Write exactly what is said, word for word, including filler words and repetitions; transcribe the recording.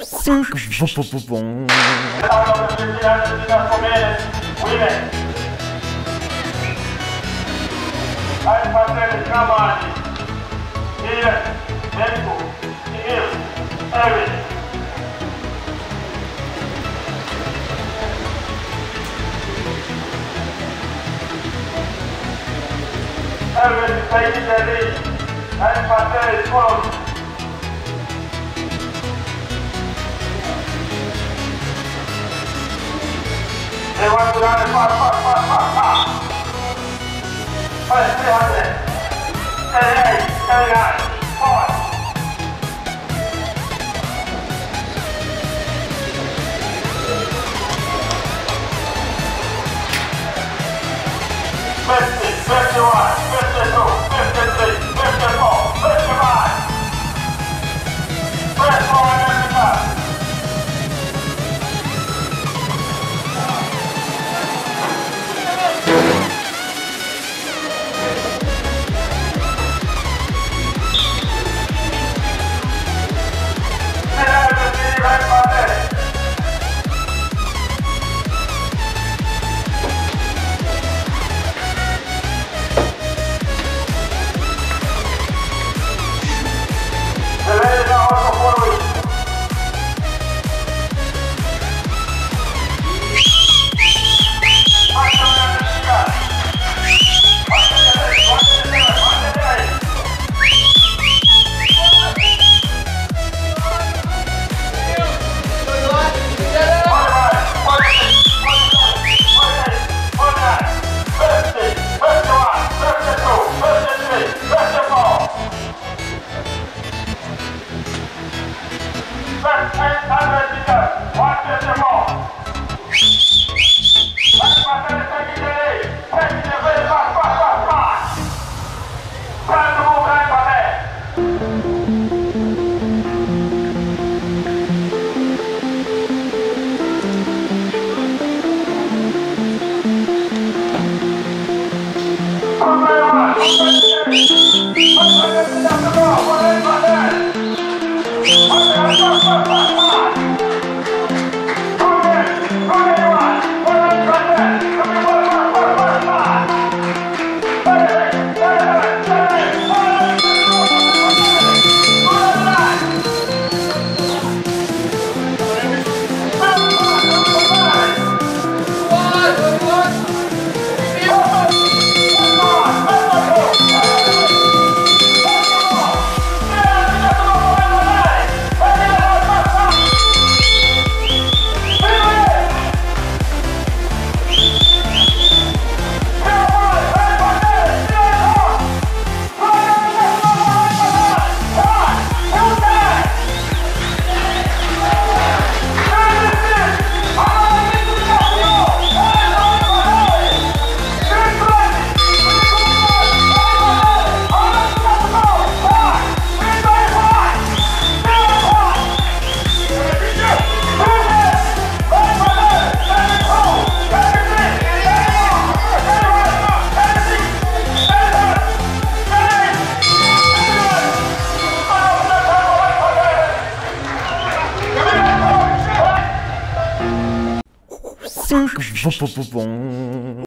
cinco. Vum, Vai fazer trabalho. Dia, tempo, dinheiro, everything. Everything taken the lead. Vai fazer close. They want to run the fast, fast, fast, fast, fast. Five, three hundred. thirty-eight, thirty-nine, five. Fifty, fifty-one, fifty-two, fifty-three, fifty-four, fifty-five. Fifty-four and fifty-five. cinco. Vum,